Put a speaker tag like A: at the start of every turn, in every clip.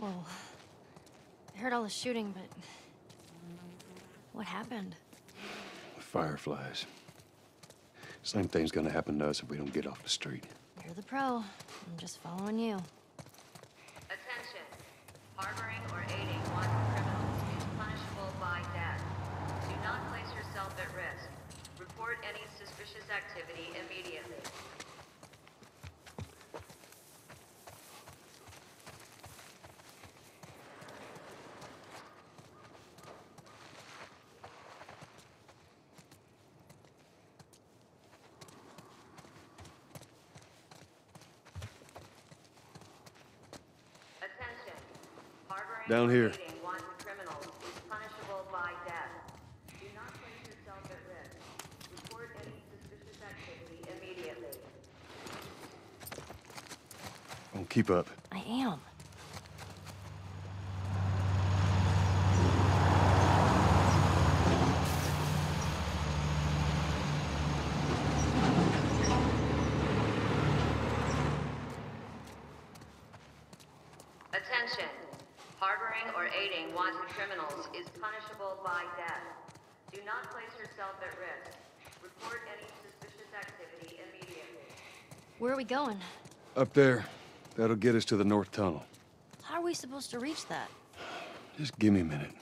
A: Well, I heard all the shooting, but what happened?
B: Fireflies. Same thing's gonna happen to us if we don't get off the street.
A: You're the pro. I'm just following you.
C: Attention. Harboring or aiding wanted criminals is punishable by death. Do not place yourself at risk. Report any suspicious activity immediately. Attention. Harboring
B: Down
C: or
B: here.
C: aiding wanted criminals is punishable by death. Do not place yourself at risk. Report any suspicious activity immediately.
B: Don't keep up.
A: I am.
C: Attention. Harboring or aiding wanted criminals is punishable by death. Do not place yourself at risk. Report any suspicious activity immediately.
A: Where are we going?
B: Up there. That'll get us to the north tunnel.
A: How are we supposed to reach that?
B: Just give me a minute.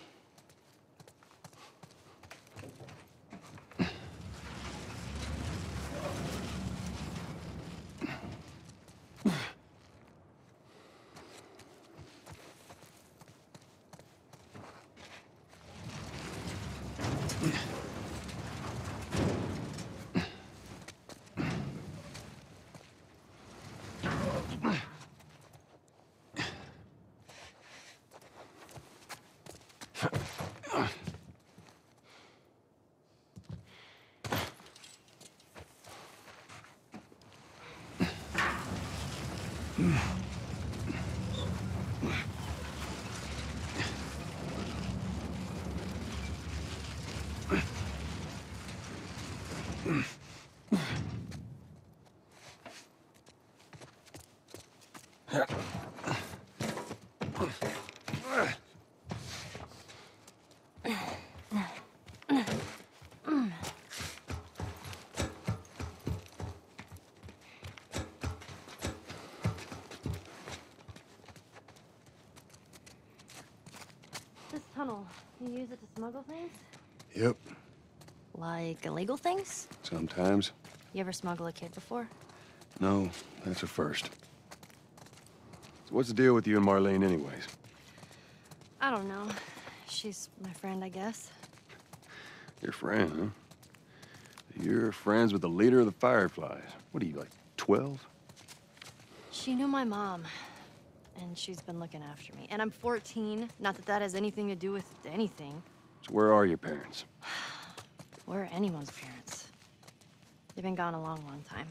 A: This tunnel, you use it to smuggle things?
B: Yep.
A: Like illegal things?
B: Sometimes.
A: You ever smuggle a kid before?
B: No, that's a first. So what's the deal with you and Marlene anyways?
A: I don't know. She's my friend, I guess.
B: Your friend, huh? You're friends with the leader of the Fireflies. What are you, like, 12?
A: She knew my mom, and she's been looking after me. And I'm 14. Not that that has anything to do with anything.
B: So where are your parents?
A: Where are anyone's parents? They've been gone a long, long time.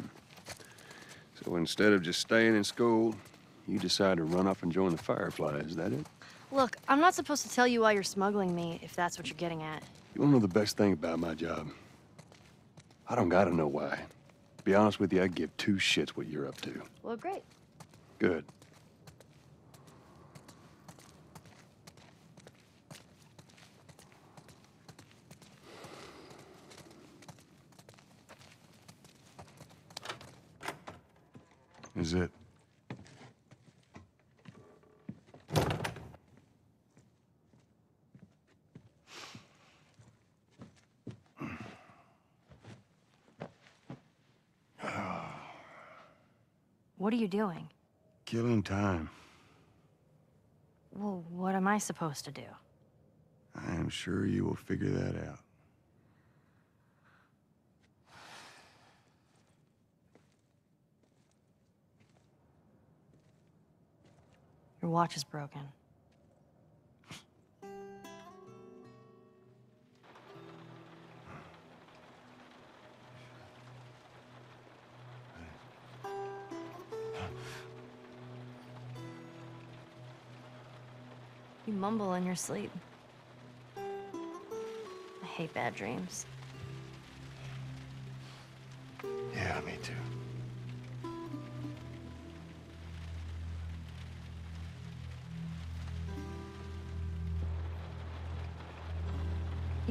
B: So instead of just staying in school, you decide to run off and join the Fireflies, is that it?
A: Look, I'm not supposed to tell you why you're smuggling me, if that's what you're getting at.
B: You wanna know the best thing about my job? I don't gotta know why. To be honest with you, I give two shits what you're up to.
A: Well, great.
B: Good. Is it?
A: What are you doing?
B: Killing time.
A: Well, what am I supposed to do?
B: I am sure you will figure that out.
A: Your watch is broken. You mumble in your sleep. I hate bad dreams.
B: Yeah, me too.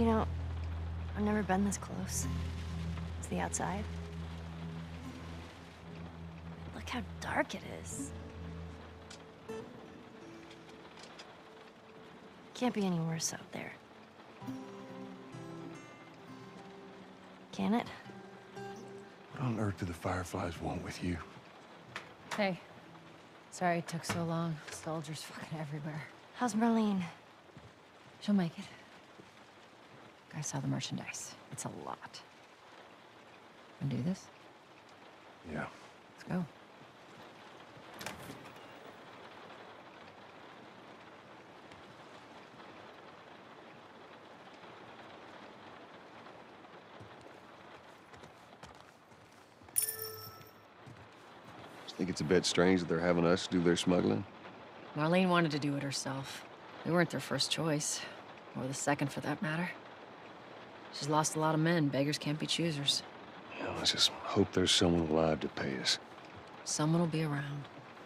A: You know, I've never been this close. It's the outside. Look how dark it is. Can't be any worse out there. Can it?
B: What on earth do the Fireflies want with you?
D: Hey. Sorry it took so long. Soldiers fucking everywhere.
A: How's Marlene?
D: She'll make it. I saw the merchandise. It's a lot. Wanna do this?
B: Yeah.
D: Let's go.
B: Think it's a bit strange that they're having us do their smuggling?
D: Marlene wanted to do it herself. We weren't their first choice. Or the second, for that matter. She's lost a lot of men. Beggars can't be choosers.
B: Yeah, let's just hope there's someone alive to pay us.
D: Someone will be around.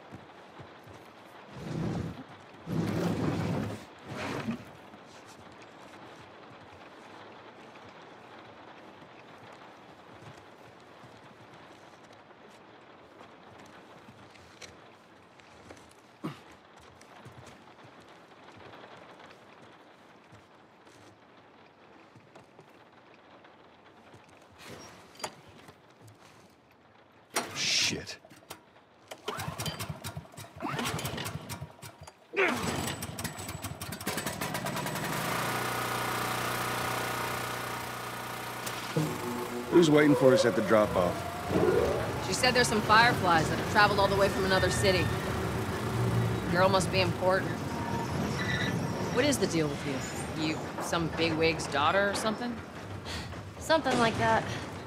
B: Shit. Who's waiting for us at the drop-off?
D: She said there's some fireflies that have traveled all the way from another city. Girl must be important. What is the deal with you? You some bigwig's daughter or something?
A: Something like that.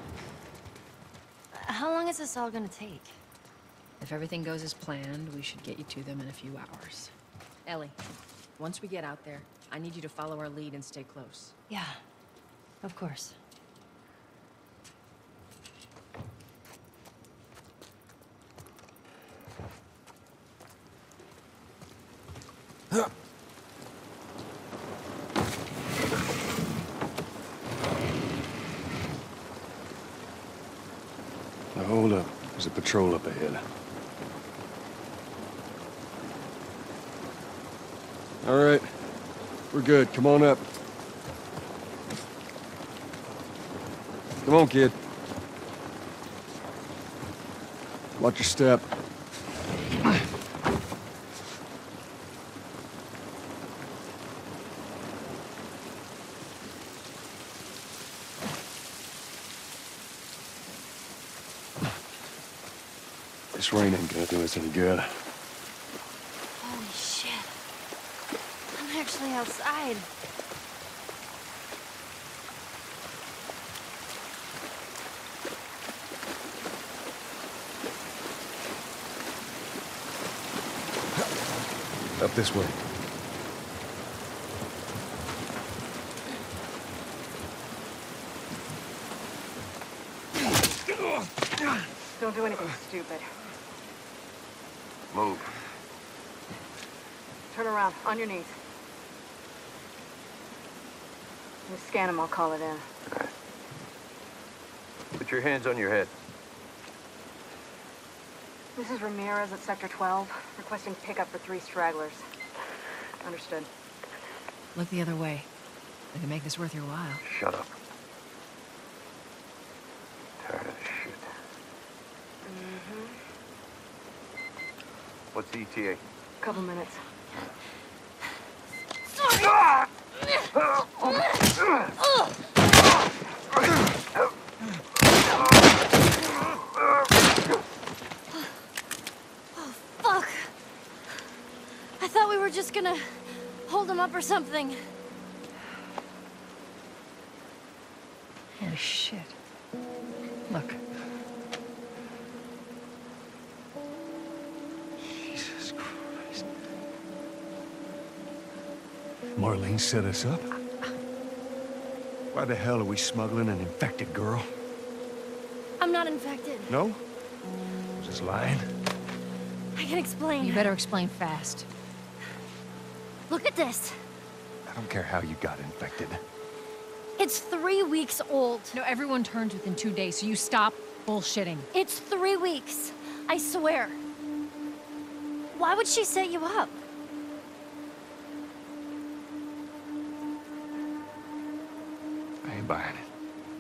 A: How long is this all gonna take?
D: If everything goes as planned, we should get you to them in a few hours. Ellie, once we get out there, I need you to follow our lead and stay close.
A: Yeah, of course.
B: Now hold up. There's a patrol up ahead. All right. We're good. Come on up. Come on, kid. Watch your step. This rain ain't gonna do us any good.
A: Holy shit. I'm actually outside.
B: Up this way.
E: Don't do anything stupid.
B: Move.
E: Turn around, on your knees. You scan him, I'll call it in.
F: Okay. Put your hands on your head.
E: This is Ramirez at Sector 12, requesting pickup for 3 stragglers. Understood.
D: Look the other way. We can make this worth your while.
F: Shut up. Tired of this shit. What's the ETA?
E: Couple minutes.
A: Fuck! I thought we were just gonna hold him up or something.
D: Holy shit. Look.
B: Jesus Christ. Marlene set us up? Why the hell are we smuggling an infected girl?
A: I'm not infected.
B: No? Just lying?
A: I can explain.
D: You better explain fast.
A: Look at this.
B: I don't care how you got infected.
A: It's 3 weeks old.
G: No, everyone turns within 2 days, so you stop bullshitting.
A: It's 3 weeks. I swear. Why would she set you up?
B: I ain't buying it.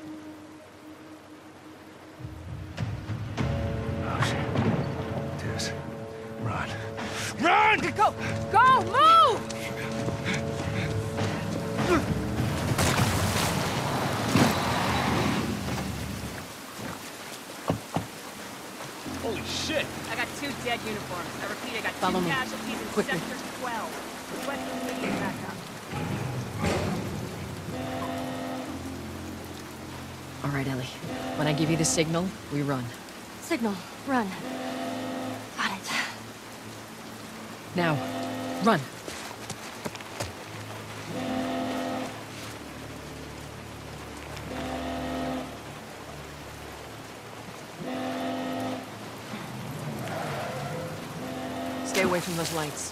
B: Oh, shit. Tess, run. Run!
G: Go! Go! Move!
H: Holy shit!
D: I got 2 dead uniforms. I repeat, I got
G: Follow
D: 2
G: me.
D: casualties in
G: Quickly.
D: Sector 12. Requesting immediate backup.
G: All right, Ellie. When I give you the signal, we run.
A: Signal. Run. Got it.
G: Now, run. Stay away from those lights.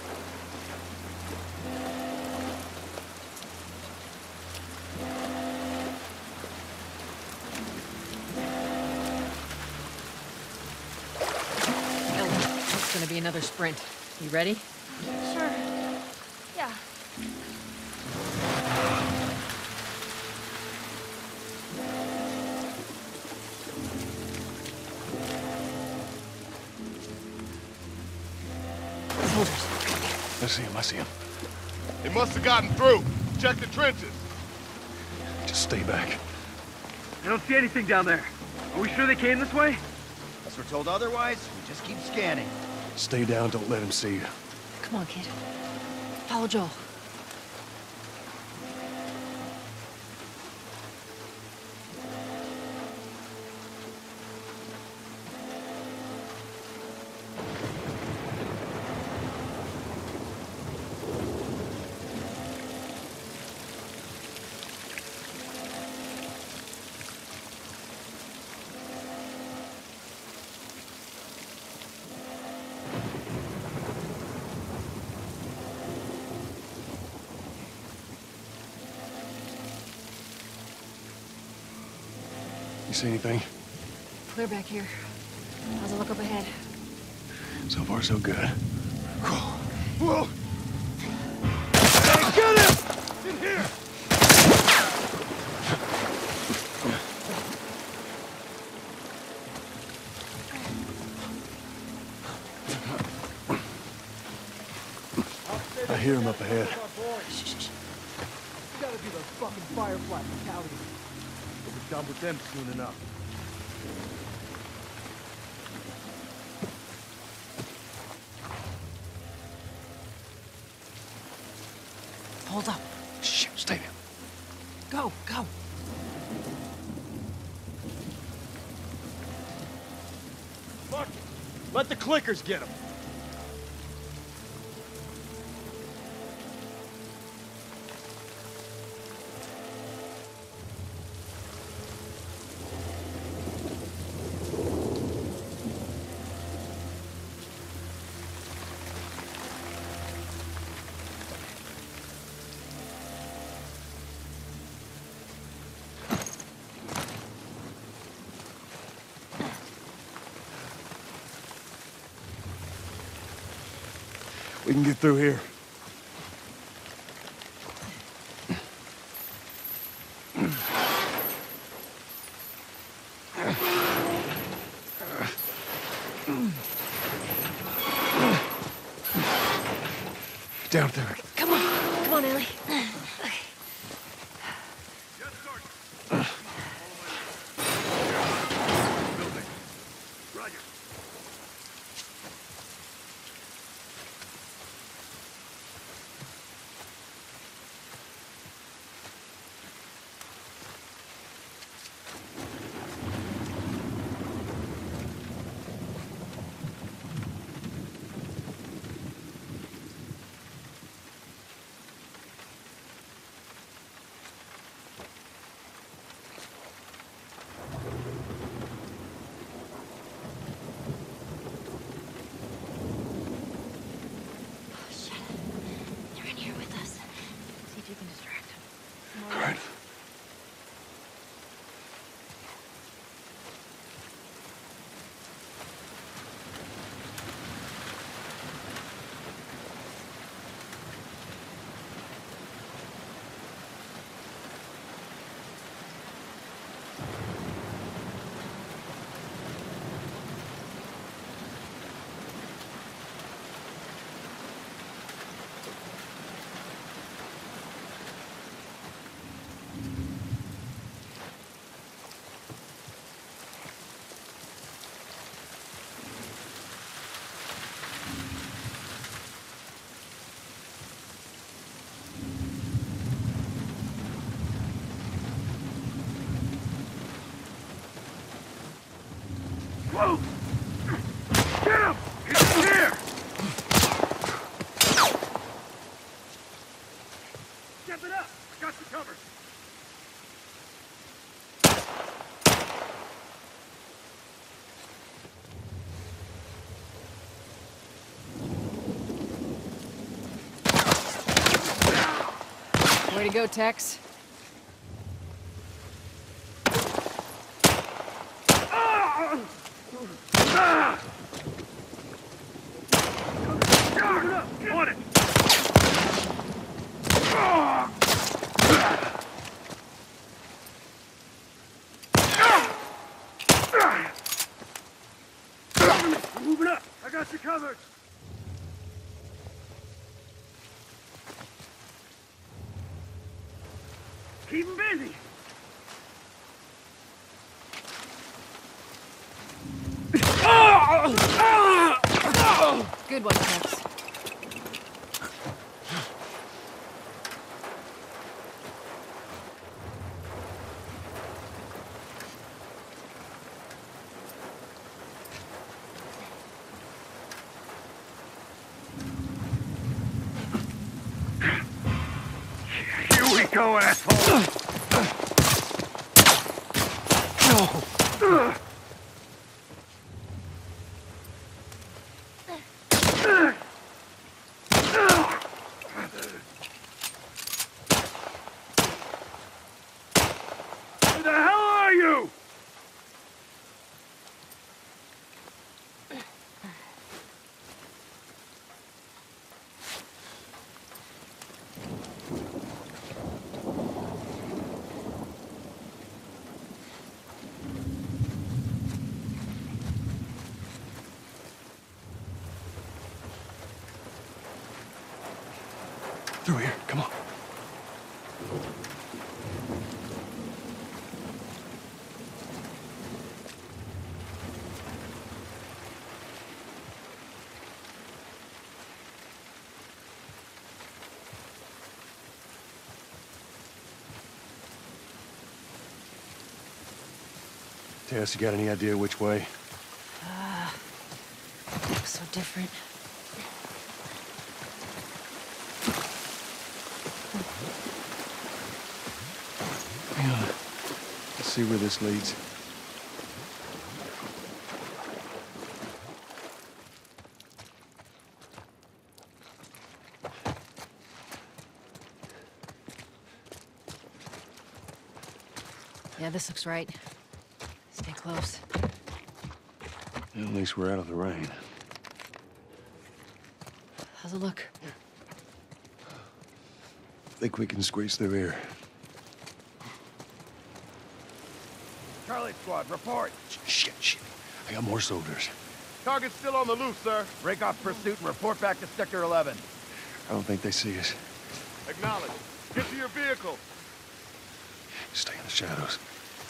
G: Ellie, it's gonna be another sprint. You ready?
A: Sure. Yeah.
G: Soldiers.
B: I see him.
I: They must have gotten through. Check the trenches.
B: Just stay back.
H: I don't see anything down there. Are we sure they came this way?
J: Unless we're told otherwise, we just keep scanning.
B: Stay down, don't let him see you.
G: Come on, kid. Follow Joel.
B: You see anything?
G: Clear back here. How's it look up ahead?
B: So far, so good.
I: Whoa! Hey, get him! In here!
B: I hear him up ahead.
H: Gotta be those fucking Firefly battalions. We'll be done with them soon enough.
G: Hold up.
B: Shit, stay there.
G: Go, go.
H: Fuck it. Let the clickers get them.
B: We can get through here. Down there.
G: Come on, Ellie.
I: Yes, Sergeant. Building. Roger.
H: Whoa! Get him! He's here! Step it up! I got you covered!
D: Way to go, Tex.
H: On it! Moving up! I got you covered! Keep him busy!
D: Good one, Tex.
H: Here we go, asshole! Who the hell are you?
B: Through here, come on. Tess, you got any idea which way?
A: So different.
B: Hang on. Let's see where this leads.
G: Yeah, this looks right. Stay close.
B: At least we're out of the rain.
G: How's it look?
B: Think we can squeeze through here.
J: Charlie Squad, report.
B: Shit. I got more soldiers.
I: Target's still on the loose, sir.
J: Break off pursuit and report back to Sector 11.
B: I don't think they see us.
I: Acknowledge. Get to your vehicle.
B: Stay in the shadows.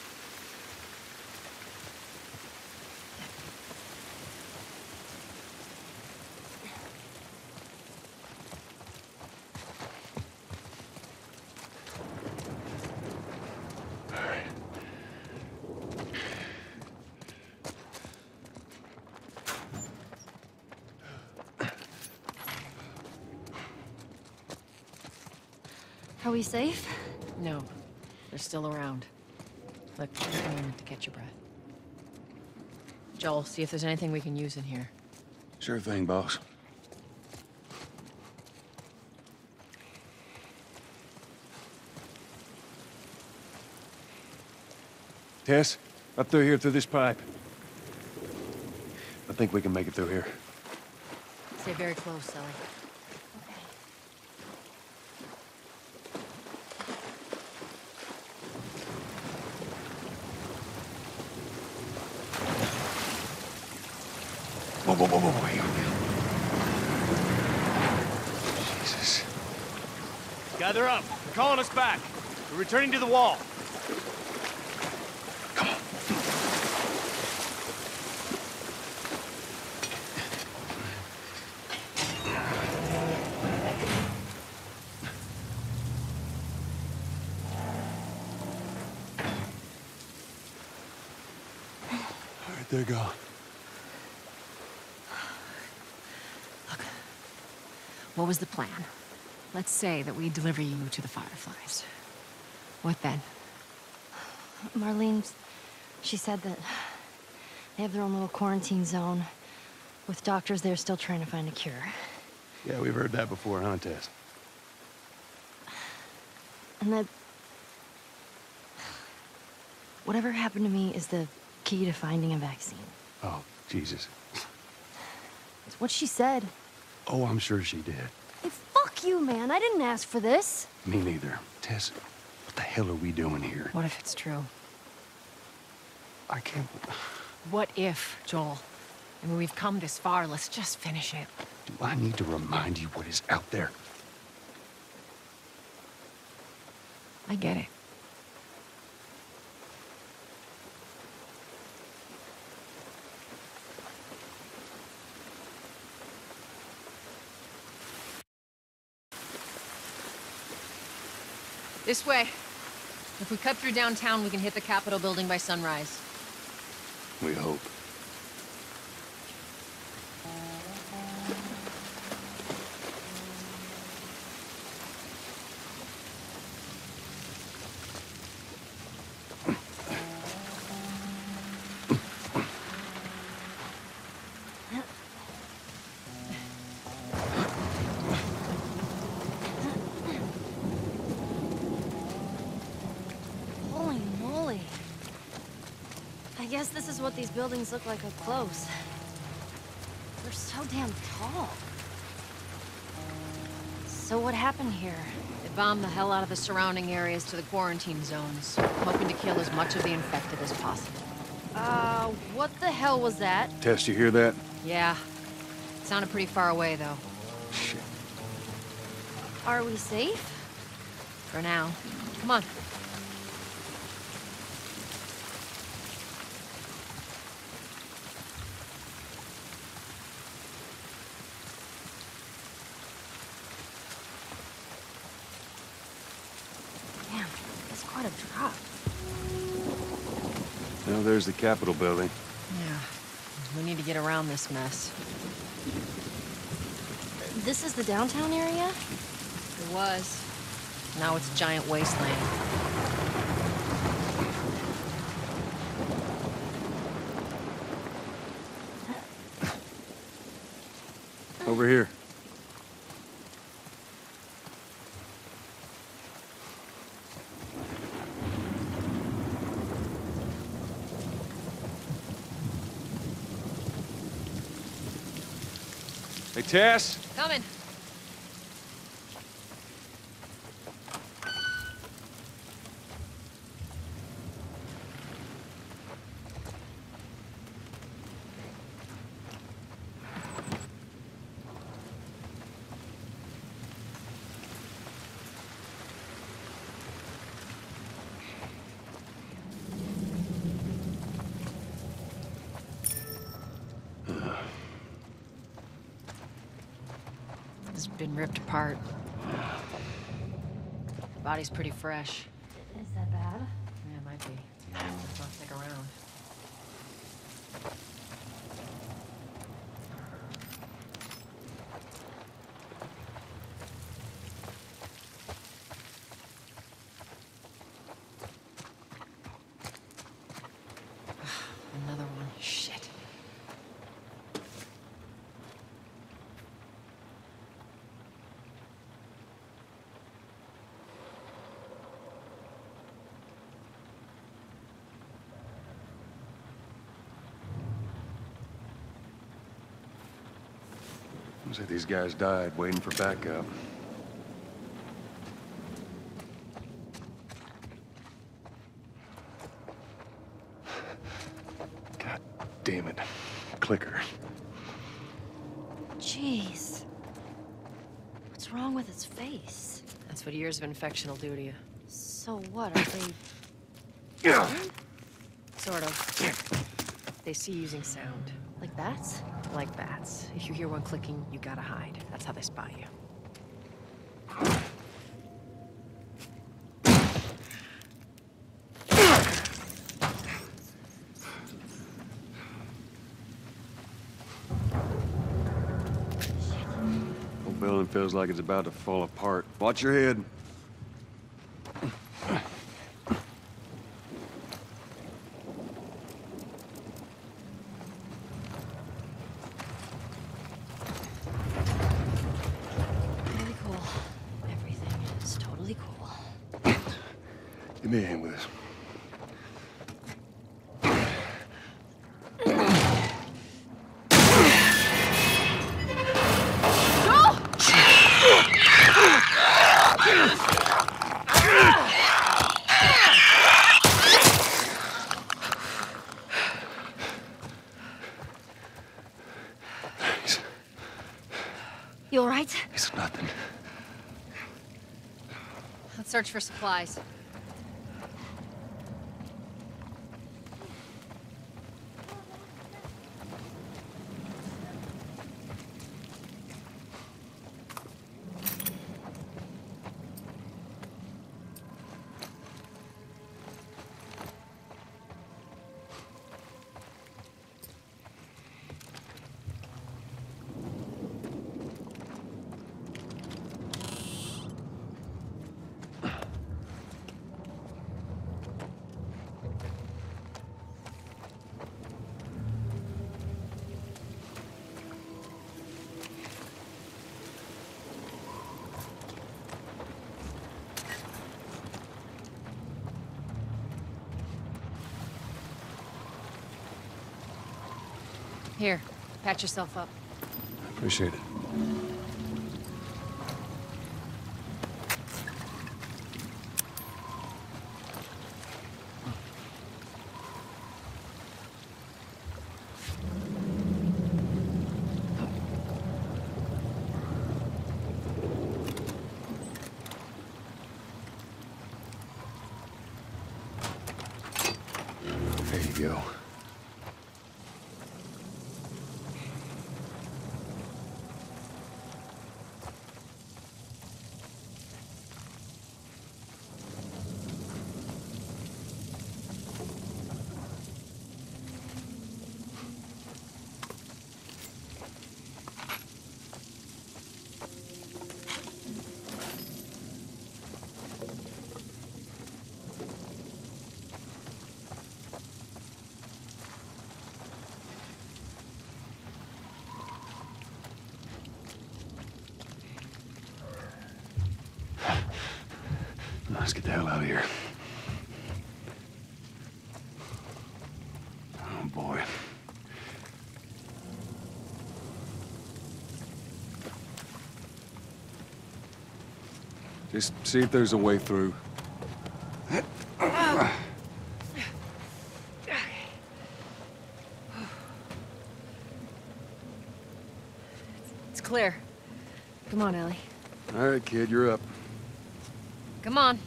A: Are we safe?
G: No, they're still around. Look, take a moment to catch your breath. Joel, see if there's anything we can use in here.
B: Sure thing, boss. Tess, up through here through this pipe. I think we can make it through here.
G: Stay very close, Ellie.
B: Whoa. Jesus.
H: Gather up. They're calling us back. We're returning to the wall.
B: Come on. All right, they're gone.
G: What was the plan? Let's say that we deliver you to the Fireflies. What then?
A: Marlene, she said that they have their own little quarantine zone with doctors there still trying to find a cure.
B: Yeah, we've heard that before, huh, Tess?
A: And that whatever happened to me is the key to finding a vaccine.
B: Oh, Jesus.
A: It's what she said.
B: Oh, I'm sure she did.
A: Hey, fuck you, man. I didn't ask for this.
B: Me neither. Tess, what the hell are we doing here?
G: What if it's true?
B: I can't...
G: What if, Joel? I mean, we've come this far. Let's just finish it.
B: Do I need to remind you what is out there?
G: I get it. This way. If we cut through downtown, we can hit the Capitol building by sunrise.
B: We hope.
A: Holy moly. I guess this is what these buildings look like up close. They're so damn tall. So what happened here?
G: They bombed the hell out of the surrounding areas to the quarantine zones, hoping to kill as much of the infected as possible.
A: What the hell was that?
B: Tess, you hear that?
G: Yeah. It sounded pretty far away, though.
B: Shit.
A: Are we safe?
G: For now. Come on.
A: Damn, that's quite a drop.
B: Now there's the Capitol building.
G: Yeah. We need to get around this mess.
A: This is the downtown area?
G: It was. Now it's a giant wasteland.
B: Over here. Hey, Tess?
G: Coming. It's been ripped apart. Body's pretty fresh.
A: Is that bad?
G: Yeah, it might be. Let's not stick around. Another one. Shit.
B: Looks like these guys died waiting for backup. God damn it. Clicker.
A: Jeez. What's wrong with its face?
G: That's what years of infection will do to you.
A: So what, are they...
G: Sort of. They see using sound.
A: like bats?
G: Like bats. If you hear one clicking, you gotta hide. That's how they spot you.
B: Building feels like it's about to fall apart. Watch your head.
A: Really cool. Everything is totally cool.
B: Give me a hand with this.
A: You all right?
B: It's nothing.
G: Let's search for supplies. Here, patch yourself up.
B: Appreciate it. There you go. Let's get the hell out of here. Oh, boy. Just see if there's a way through.
G: It's clear. Come on, Ellie.
B: All right, kid, you're up.
G: Come on.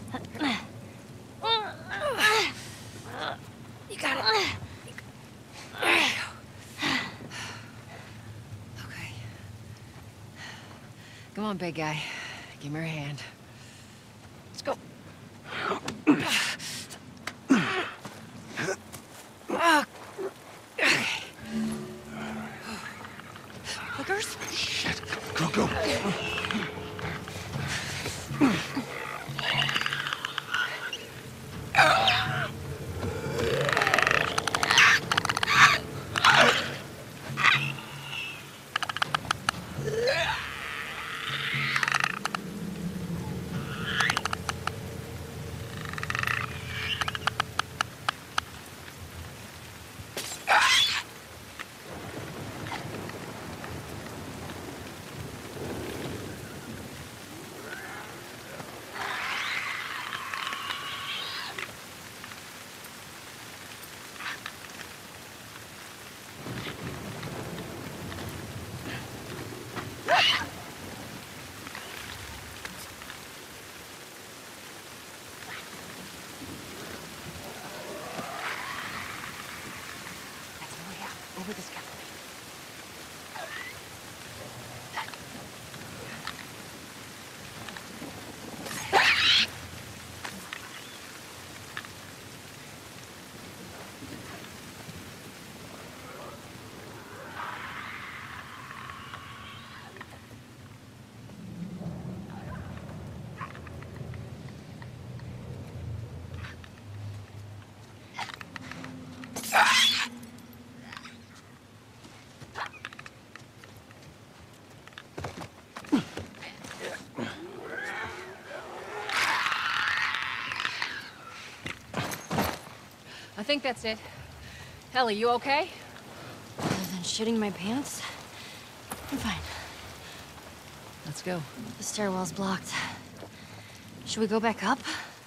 A: You got it.
G: There you go. Okay. Come on, big guy. Give me your hand. Let's go. Hookers?
B: Shit. Go.
G: think that's it. Ellie, you okay?
A: Other than shitting my pants, I'm fine.
G: Let's go.
A: The stairwell's blocked. Should we go back up?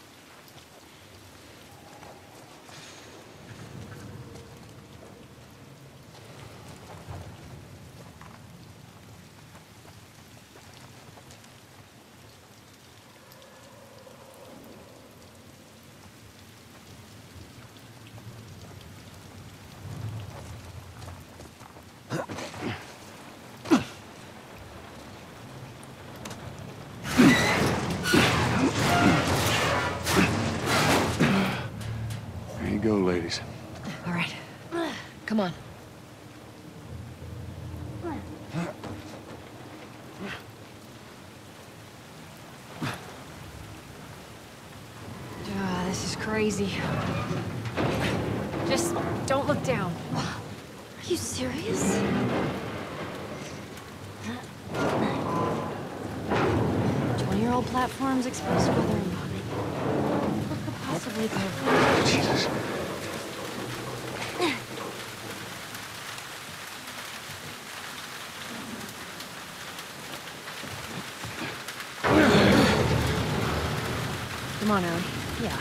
B: Go, ladies.
G: All right. Come on.
A: This is crazy.
G: Just don't look down.
A: Are you serious? 20-year-old platforms exposed to weather and bombing. What could possibly go wrong?
B: Jesus.
G: Come on, Ellie.
A: Yeah.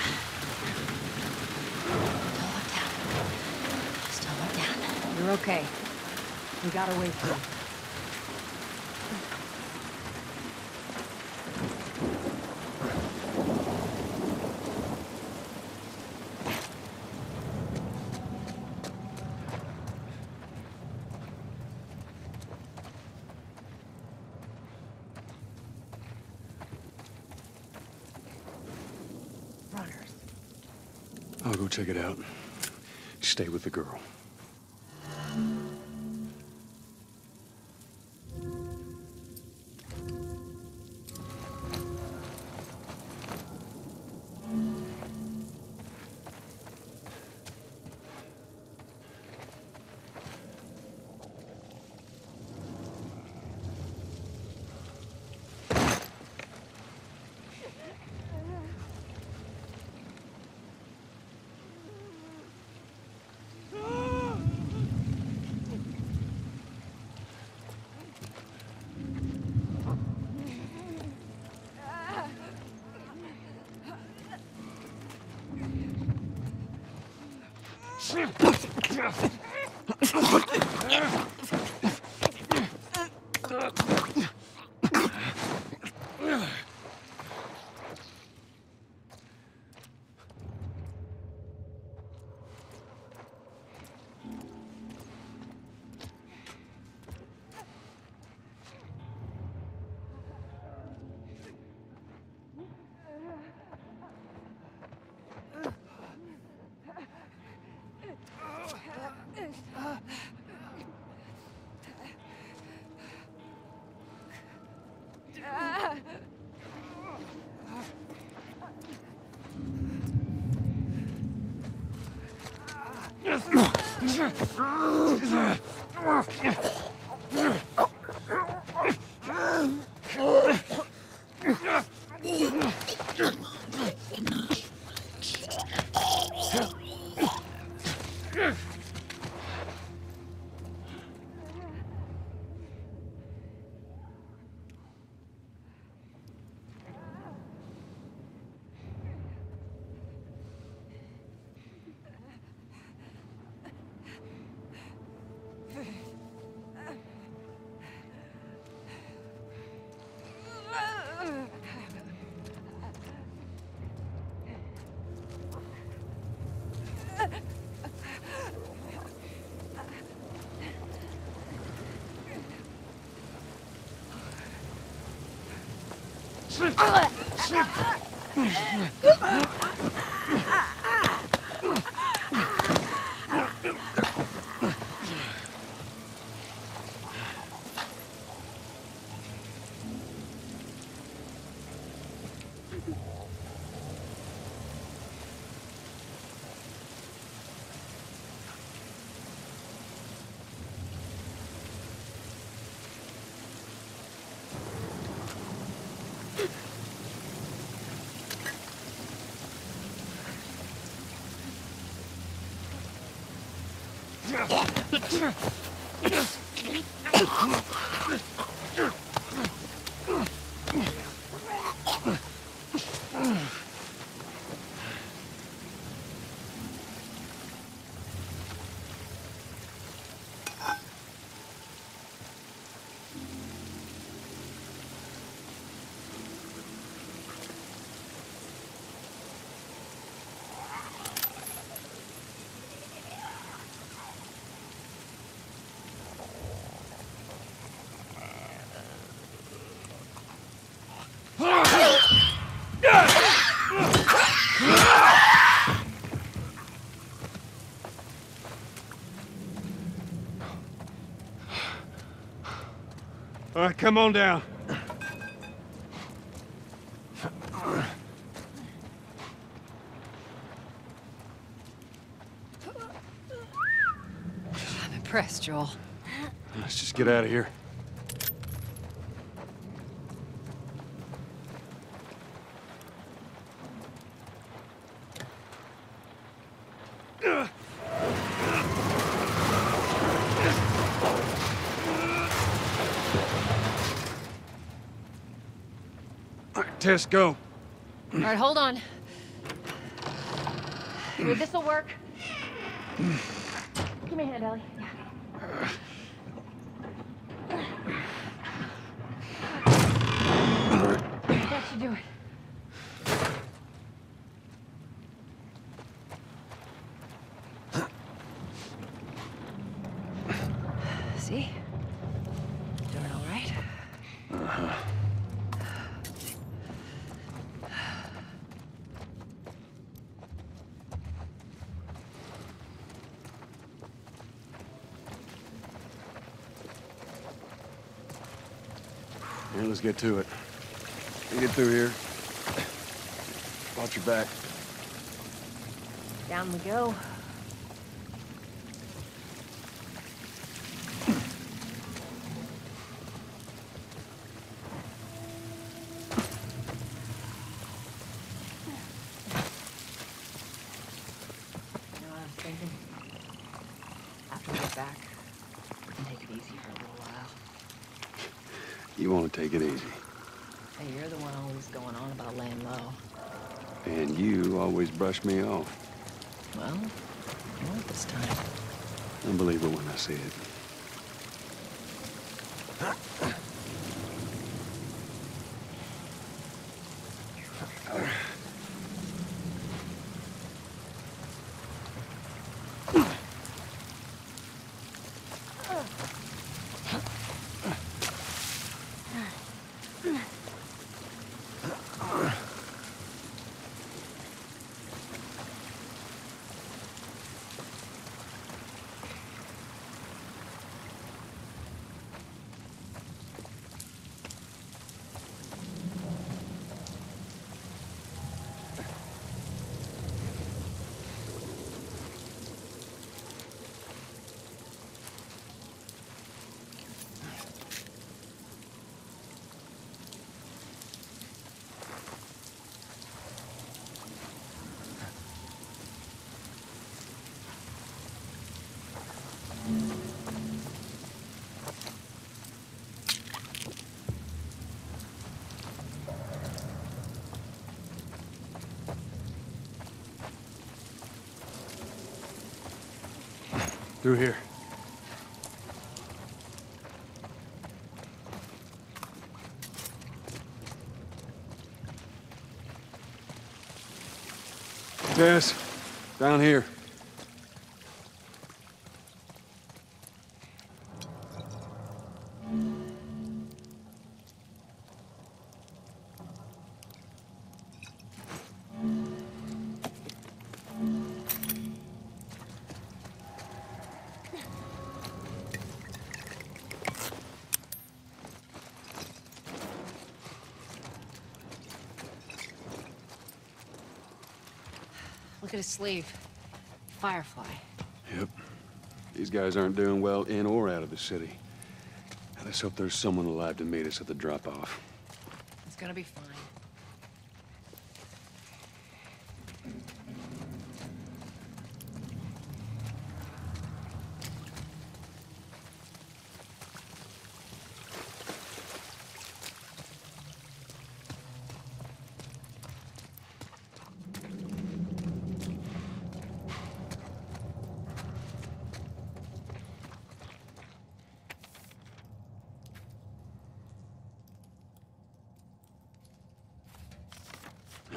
A: Don't look down. Just don't look down.
G: You're okay. We got our way through.
B: I'll go check it out. Stay with the girl. All right, come on down.
G: I'm impressed, Joel.
B: Let's just get out of here. All right, Tess, go.
G: All right, hold on.
A: Here, this'll work. Give me a hand, Ellie. That should do it.
G: See? Doing all right?
B: Yeah, let's get to it. Get through here. Watch your back.
A: Down we go.
G: You know what I was thinking? After we get back, we can take it easy for a little while.
B: You want to take it easy.
G: Hey, you're the one always going on about laying low.
B: And you always brush me off.
G: Well, you won't this time.
B: I'll believe it when I see it. Through here. Tess, down here.
G: Look at his sleeve. Firefly.
B: Yep. These guys aren't doing well in or out of the city. Let's hope there's someone alive to meet us at the drop-off.
G: It's gonna be fine.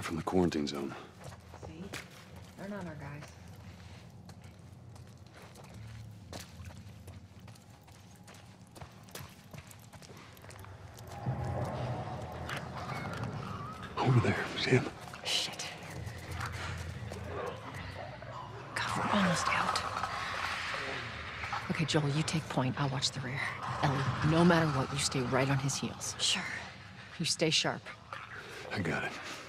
B: from the quarantine zone.
G: See? They're not our guys.
B: Over there, see him?
G: Shit. God, we're almost out. Okay, Joel, you take point. I'll watch the rear. Ellie, no matter what, you stay right on his heels.
A: Sure.
G: You stay sharp.
B: I got it.